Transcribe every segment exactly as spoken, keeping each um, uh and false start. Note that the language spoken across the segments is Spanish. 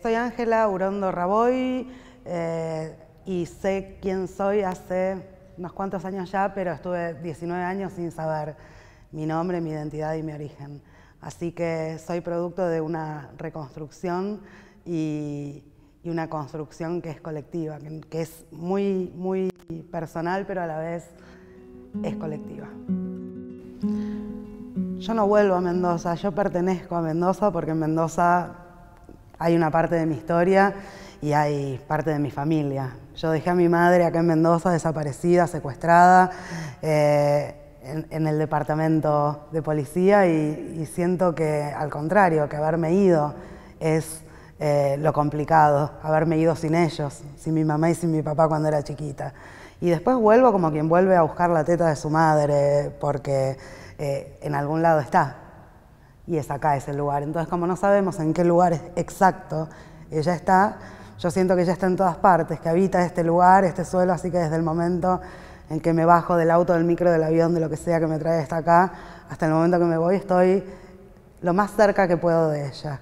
soy Ángela Urondo Raboy eh, y sé quién soy hace unos cuantos años ya, pero estuve diecinueve años sin saber mi nombre, mi identidad y mi origen. Así que soy producto de una reconstrucción y, y una construcción que es colectiva, que, que es muy, muy personal, pero a la vez es colectiva. Yo no vuelvo a Mendoza, yo pertenezco a Mendoza porque en Mendoza hay una parte de mi historia y hay parte de mi familia. Yo dejé a mi madre acá en Mendoza desaparecida, secuestrada, eh, en, en el departamento de policía y, y siento que al contrario, que haberme ido es eh, lo complicado, haberme ido sin ellos, sin mi mamá y sin mi papá cuando era chiquita. Y después vuelvo como quien vuelve a buscar la teta de su madre porque eh, en algún lado está. Y es acá ese lugar. Entonces, como no sabemos en qué lugar exacto ella está, yo siento que ella está en todas partes, que habita este lugar, este suelo, así que desde el momento en que me bajo del auto, del micro, del avión, de lo que sea que me trae hasta acá, hasta el momento que me voy, estoy lo más cerca que puedo de ella.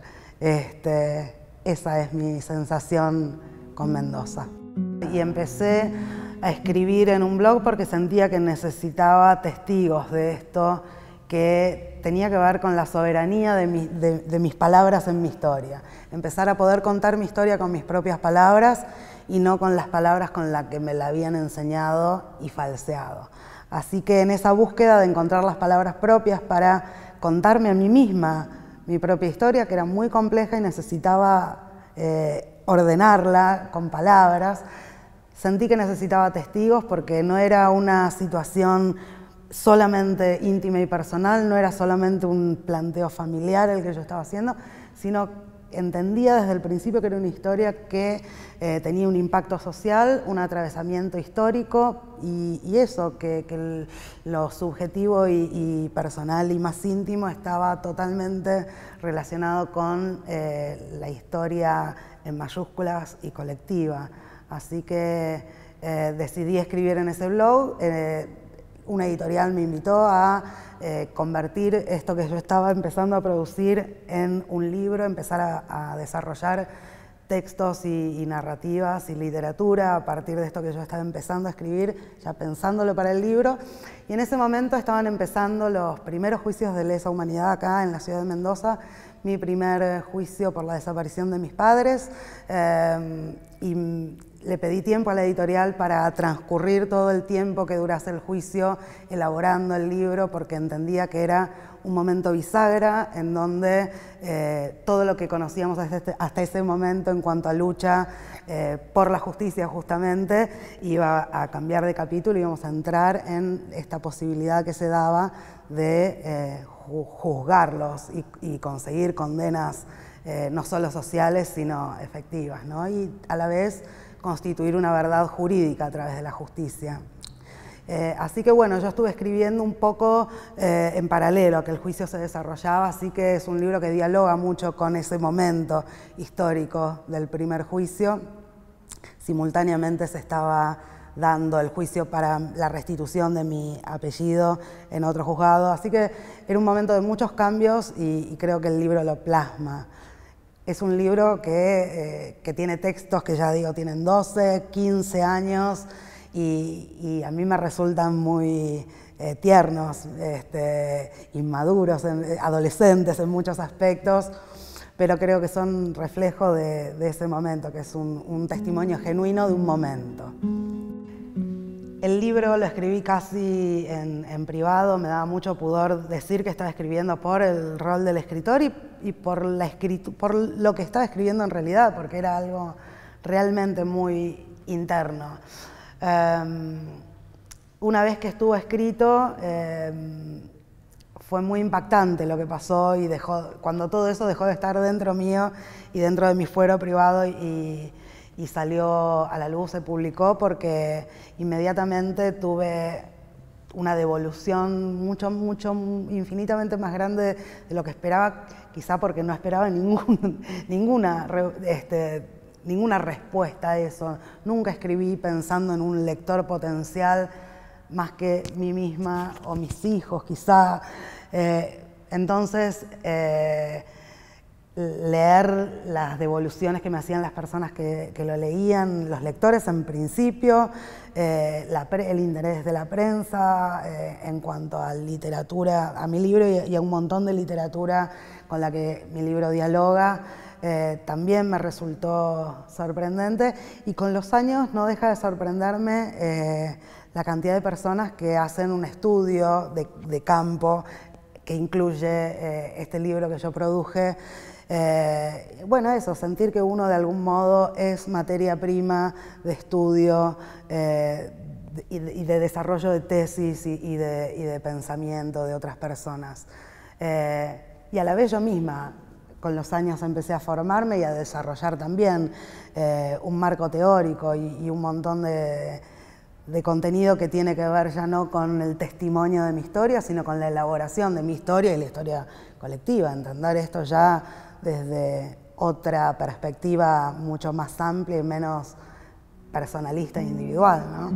Este, esa es mi sensación con Mendoza. Y empecé a escribir en un blog porque sentía que necesitaba testigos de esto, que tenía que ver con la soberanía de, mi, de, de mis palabras en mi historia. Empezar a poder contar mi historia con mis propias palabras y no con las palabras con las que me la habían enseñado y falseado. Así que en esa búsqueda de encontrar las palabras propias para contarme a mí misma mi propia historia, que era muy compleja y necesitaba eh, ordenarla con palabras, sentí que necesitaba testigos porque no era una situación solamente íntima y personal, no era solamente un planteo familiar el que yo estaba haciendo, sino entendía desde el principio que era una historia que eh, tenía un impacto social, un atravesamiento histórico y, y eso, que, que el, lo subjetivo y, y personal y más íntimo estaba totalmente relacionado con eh, la historia en mayúsculas y colectiva. Así que eh, decidí escribir en ese blog. Eh, Una editorial me invitó a eh, convertir esto que yo estaba empezando a producir en un libro, empezar a, a desarrollar textos y, y narrativas y literatura a partir de esto que yo estaba empezando a escribir, ya pensándolo para el libro. Y en ese momento estaban empezando los primeros juicios de lesa humanidad acá en la ciudad de Mendoza, mi primer juicio por la desaparición de mis padres, eh, y le pedí tiempo a la editorial para transcurrir todo el tiempo que durase el juicio elaborando el libro, porque entendía que era un momento bisagra en donde eh, todo lo que conocíamos hasta, este, hasta ese momento en cuanto a lucha eh, por la justicia justamente iba a cambiar de capítulo y íbamos a entrar en esta posibilidad que se daba de eh, juzgarlos y, y conseguir condenas eh, no solo sociales sino efectivas, ¿no? Y a la vez constituir una verdad jurídica a través de la justicia. Eh, así que bueno, yo estuve escribiendo un poco eh, en paralelo a que el juicio se desarrollaba, así que es un libro que dialoga mucho con ese momento histórico del primer juicio. Simultáneamente se estaba dando el juicio para la restitución de mi apellido en otro juzgado, así que era un momento de muchos cambios y, y creo que el libro lo plasma. Es un libro que, eh, que tiene textos que ya digo tienen doce, quince años y, y a mí me resultan muy eh, tiernos, este, inmaduros, en, adolescentes en muchos aspectos, pero creo que son reflejo de, de ese momento, que es un, un testimonio genuino de un momento. El libro lo escribí casi en, en privado, me daba mucho pudor decir que estaba escribiendo por el rol del escritor y, y por, la escritu por lo que estaba escribiendo en realidad, porque era algo realmente muy interno. Um, una vez que estuvo escrito, um, fue muy impactante lo que pasó y dejó, cuando todo eso dejó de estar dentro mío y dentro de mi fuero privado y, y salió a la luz, se publicó, porque inmediatamente tuve una devolución mucho, mucho, infinitamente más grande de lo que esperaba, quizá porque no esperaba ningún, ninguna, este, ninguna respuesta a eso. Nunca escribí pensando en un lector potencial más que mí misma o mis hijos, quizá. Eh, entonces, eh, leer las devoluciones que me hacían las personas que, que lo leían, los lectores en principio, eh, la pre, el interés de la prensa eh, en cuanto a literatura, a mi libro y, y a un montón de literatura con la que mi libro dialoga, eh, también me resultó sorprendente, y con los años no deja de sorprenderme eh, la cantidad de personas que hacen un estudio de, de campo que incluye eh, este libro que yo produje. Eh, bueno, eso, sentir que uno de algún modo es materia prima de estudio eh, y, de, y de desarrollo de tesis y, y, de, y de pensamiento de otras personas. Eh, y a la vez yo misma, con los años empecé a formarme y a desarrollar también eh, un marco teórico y, y un montón de, de contenido que tiene que ver ya no con el testimonio de mi historia, sino con la elaboración de mi historia y la historia colectiva, entender esto ya desde otra perspectiva mucho más amplia y menos personalista e individual, ¿no?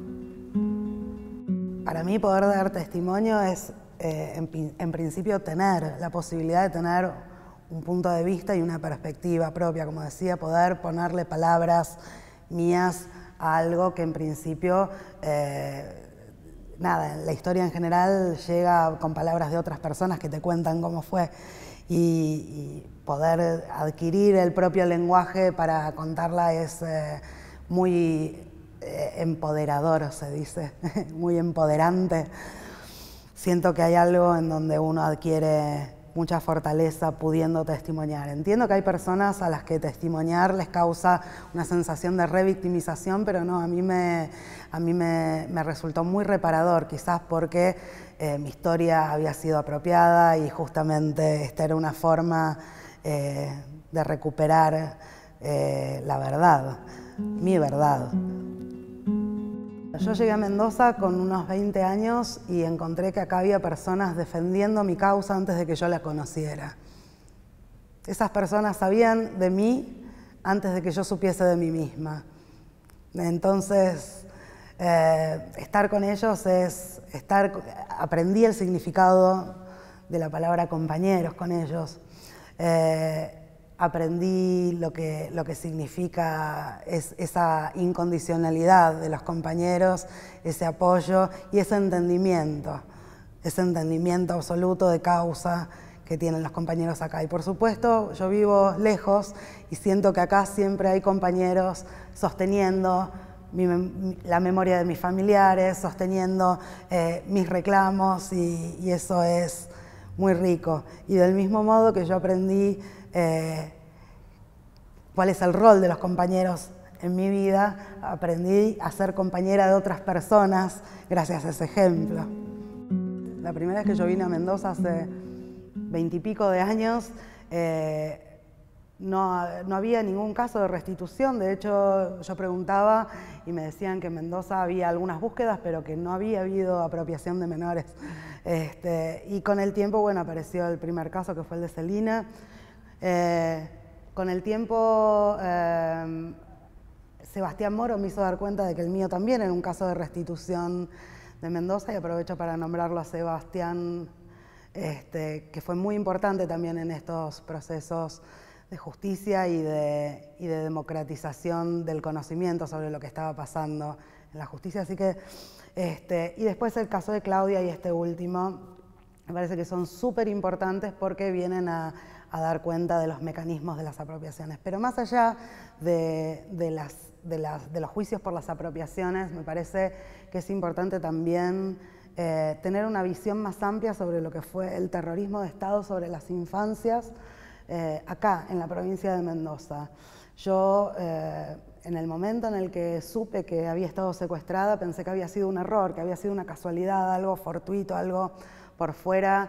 Para mí poder dar testimonio es, eh, en, en principio, tener la posibilidad de tener un punto de vista y una perspectiva propia, como decía, poder ponerle palabras mías a algo que en principio, eh, nada, la historia en general llega con palabras de otras personas que te cuentan cómo fue, y, y poder adquirir el propio lenguaje para contarla es eh, muy eh, empoderador, se dice, muy empoderante. Siento que hay algo en donde uno adquiere mucha fortaleza pudiendo testimoniar. Entiendo que hay personas a las que testimoniar les causa una sensación de revictimización, pero no, a mí me, a mí me, me resultó muy reparador, quizás porque eh, mi historia había sido apropiada y justamente esta era una forma eh, de recuperar eh, la verdad, mi verdad. Yo llegué a Mendoza con unos veinte años y encontré que acá había personas defendiendo mi causa antes de que yo la conociera. Esas personas sabían de mí antes de que yo supiese de mí misma. Entonces, eh, estar con ellos es estar, aprendí el significado de la palabra compañeros con ellos. Eh, Aprendí lo que, lo que significa es, esa incondicionalidad de los compañeros, ese apoyo y ese entendimiento, ese entendimiento absoluto de causa que tienen los compañeros acá. Y por supuesto, yo vivo lejos y siento que acá siempre hay compañeros sosteniendo mi, mi, la memoria de mis familiares, sosteniendo eh, mis reclamos, y, y eso es muy rico. Y del mismo modo que yo aprendí Eh, cuál es el rol de los compañeros en mi vida, aprendí a ser compañera de otras personas gracias a ese ejemplo. La primera vez que yo vine a Mendoza hace veintipico de años, eh, no, no había ningún caso de restitución. De hecho, yo preguntaba y me decían que en Mendoza había algunas búsquedas, pero que no había habido apropiación de menores. Este, y con el tiempo, bueno, apareció el primer caso, que fue el de Celina. Eh, con el tiempo, eh, Sebastián Moro me hizo dar cuenta de que el mío también era un caso de restitución de Mendoza, y aprovecho para nombrarlo a Sebastián, este, que fue muy importante también en estos procesos de justicia y de, y de democratización del conocimiento sobre lo que estaba pasando en la justicia. Así que, este, y después el caso de Claudia y este último, me parece que son súper importantes porque vienen a, a dar cuenta de los mecanismos de las apropiaciones. Pero más allá de, de, las, de, las, de los juicios por las apropiaciones, me parece que es importante también eh, tener una visión más amplia sobre lo que fue el terrorismo de Estado sobre las infancias eh, acá, en la provincia de Mendoza. Yo, eh, en el momento en el que supe que había estado secuestrada, pensé que había sido un error, que había sido una casualidad, algo fortuito, algo por fuera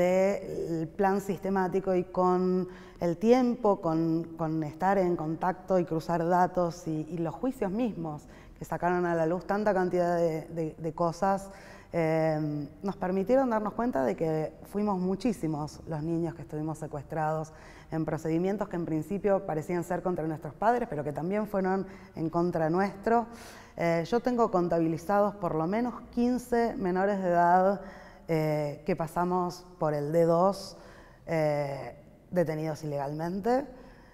del plan sistemático, y con el tiempo, con, con estar en contacto y cruzar datos y, y los juicios mismos que sacaron a la luz tanta cantidad de, de, de cosas, eh, nos permitieron darnos cuenta de que fuimos muchísimos los niños que estuvimos secuestrados en procedimientos que en principio parecían ser contra nuestros padres, pero que también fueron en contra nuestro. Eh, yo tengo contabilizados por lo menos quince menores de edad Eh, que pasamos por el D dos, eh, detenidos ilegalmente,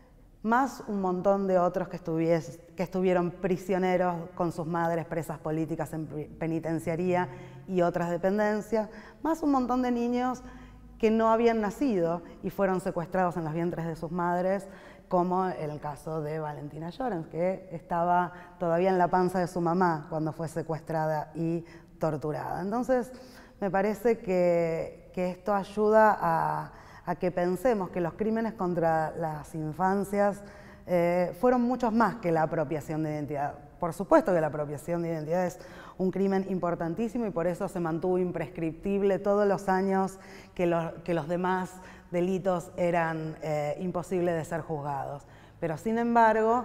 más un montón de otros que, estuvies, que estuvieron prisioneros con sus madres presas políticas en penitenciaría y otras dependencias, más un montón de niños que no habían nacido y fueron secuestrados en los vientres de sus madres, como en el caso de Valentina Llorens, que estaba todavía en la panza de su mamá cuando fue secuestrada y torturada. Entonces, me parece que, que esto ayuda a, a que pensemos que los crímenes contra las infancias eh, fueron muchos más que la apropiación de identidad. Por supuesto que la apropiación de identidad es un crimen importantísimo y por eso se mantuvo imprescriptible todos los años que, lo, que los demás delitos eran eh, imposibles de ser juzgados. Pero sin embargo,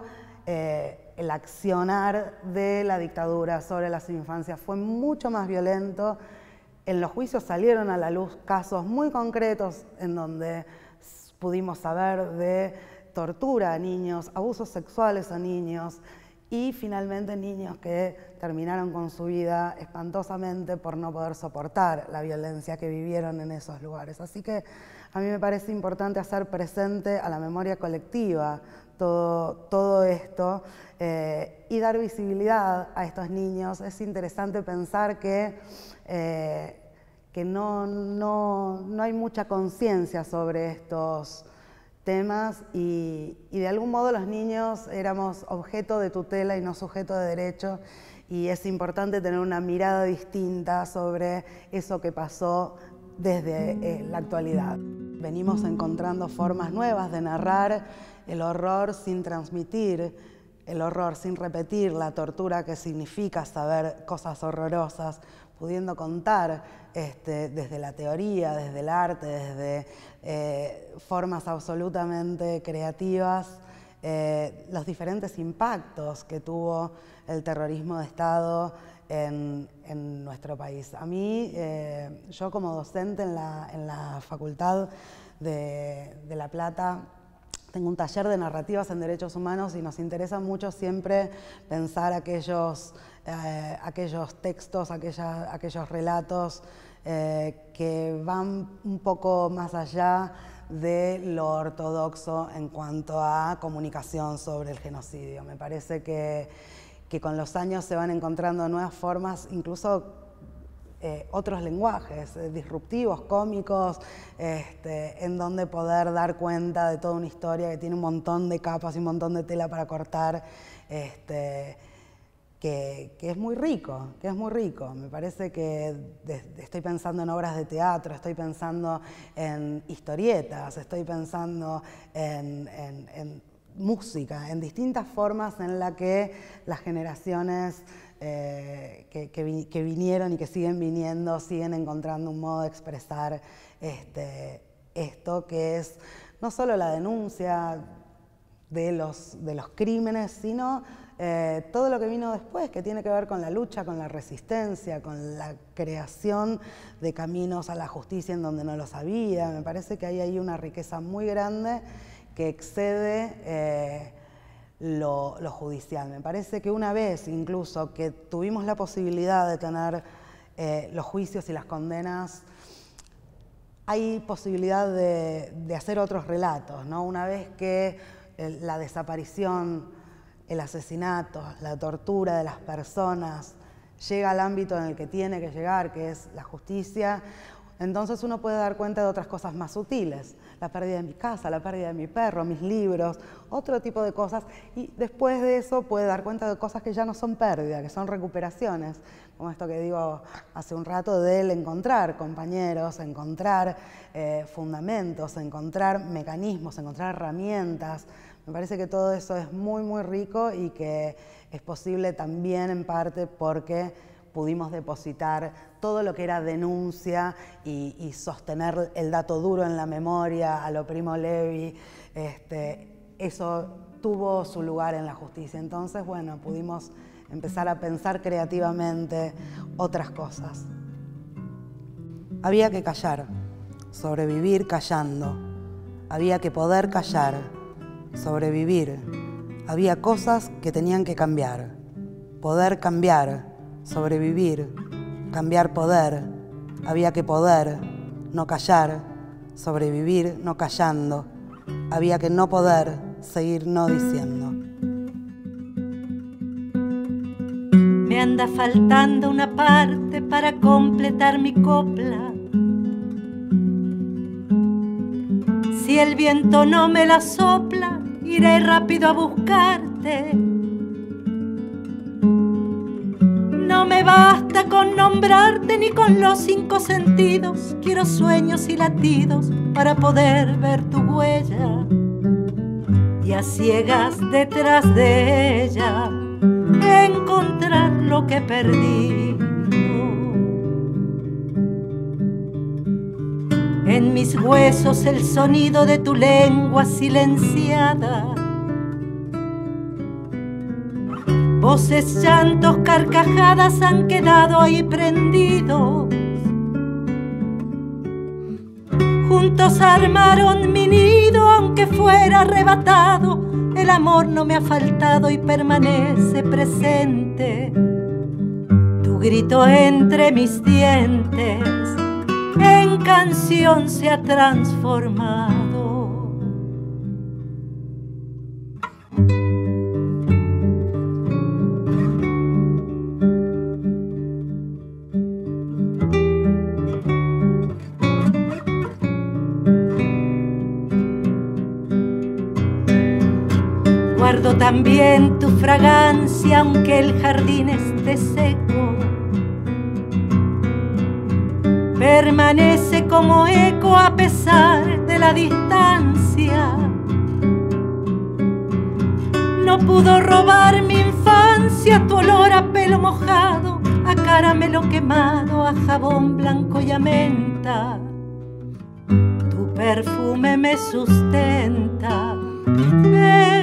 eh, el accionar de la dictadura sobre las infancias fue mucho más violento. En los juicios salieron a la luz casos muy concretos en donde pudimos saber de tortura a niños, abusos sexuales a niños y finalmente niños que terminaron con su vida espantosamente por no poder soportar la violencia que vivieron en esos lugares. Así que a mí me parece importante hacer presente a la memoria colectiva todo, todo esto eh, y dar visibilidad a estos niños. Es interesante pensar que, eh, que no, no, no hay mucha conciencia sobre estos temas y, y de algún modo los niños éramos objeto de tutela y no sujeto de derecho y es importante tener una mirada distinta sobre eso que pasó desde eh, la actualidad. Venimos encontrando formas nuevas de narrar el horror sin transmitir el horror, sin repetir la tortura que significa saber cosas horrorosas, pudiendo contar este, desde la teoría, desde el arte, desde eh, formas absolutamente creativas, eh, los diferentes impactos que tuvo el terrorismo de Estado en, en nuestro país. A mí, eh, yo como docente en la, en la Facultad de, de La Plata, tengo un taller de narrativas en derechos humanos y nos interesa mucho siempre pensar aquellos, eh, aquellos textos, aquella, aquellos relatos eh, que van un poco más allá de lo ortodoxo en cuanto a comunicación sobre el genocidio. Me parece que, que con los años se van encontrando nuevas formas, incluso Eh, otros lenguajes eh, disruptivos, cómicos, este, en donde poder dar cuenta de toda una historia que tiene un montón de capas y un montón de tela para cortar, este, que, que es muy rico, que es muy rico. Me parece que de, de, estoy pensando en obras de teatro, estoy pensando en historietas, estoy pensando en, en, en música, en distintas formas en las que las generaciones Eh, que, que, vi, que vinieron y que siguen viniendo, siguen encontrando un modo de expresar este, esto, que es no solo la denuncia de los, de los crímenes, sino eh, todo lo que vino después, que tiene que ver con la lucha, con la resistencia, con la creación de caminos a la justicia en donde no los había. Me parece que hay ahí una riqueza muy grande que excede eh, Lo, lo judicial. Me parece que una vez incluso que tuvimos la posibilidad de tener eh, los juicios y las condenas, hay posibilidad de, de hacer otros relatos, ¿no? Una vez que eh, la desaparición, el asesinato, la tortura de las personas llega al ámbito en el que tiene que llegar, que es la justicia, entonces uno puede dar cuenta de otras cosas más sutiles, la pérdida de mi casa, la pérdida de mi perro, mis libros, otro tipo de cosas, y después de eso puede dar cuenta de cosas que ya no son pérdida, que son recuperaciones, como esto que digo hace un rato del encontrar compañeros, encontrar eh, fundamentos, encontrar mecanismos, encontrar herramientas. Me parece que todo eso es muy, muy rico y que es posible también en parte porque pudimos depositar todo lo que era denuncia y, y sostener el dato duro en la memoria a lo Primo Levi. Este, eso tuvo su lugar en la justicia. Entonces, bueno, pudimos empezar a pensar creativamente otras cosas. Había que callar, sobrevivir callando. Había que poder callar, sobrevivir. Había cosas que tenían que cambiar. Poder cambiar, sobrevivir, cambiar poder. Había que poder, no callar, sobrevivir no callando. había que no poder seguir no diciendo. Me anda faltando una parte para completar mi copla. Si el viento no me la sopla, iré rápido a buscarte. No me basta con nombrarte ni con los cinco sentidos. Quiero sueños y latidos para poder ver tu huella. Y a ciegas detrás de ella encontrar lo que perdí. En mis huesos el sonido de tu lengua silenciada. Voces, llantos, carcajadas han quedado ahí prendidos. Juntos armaron mi nido, aunque fuera arrebatado. El amor no me ha faltado y permanece presente. Tu grito entre mis dientes en canción se ha transformado. Guardo también tu fragancia, aunque el jardín esté seco. Permanece como eco a pesar de la distancia. No pudo robar mi infancia tu olor a pelo mojado, a caramelo quemado, a jabón blanco y a menta. Tu perfume me sustenta. Me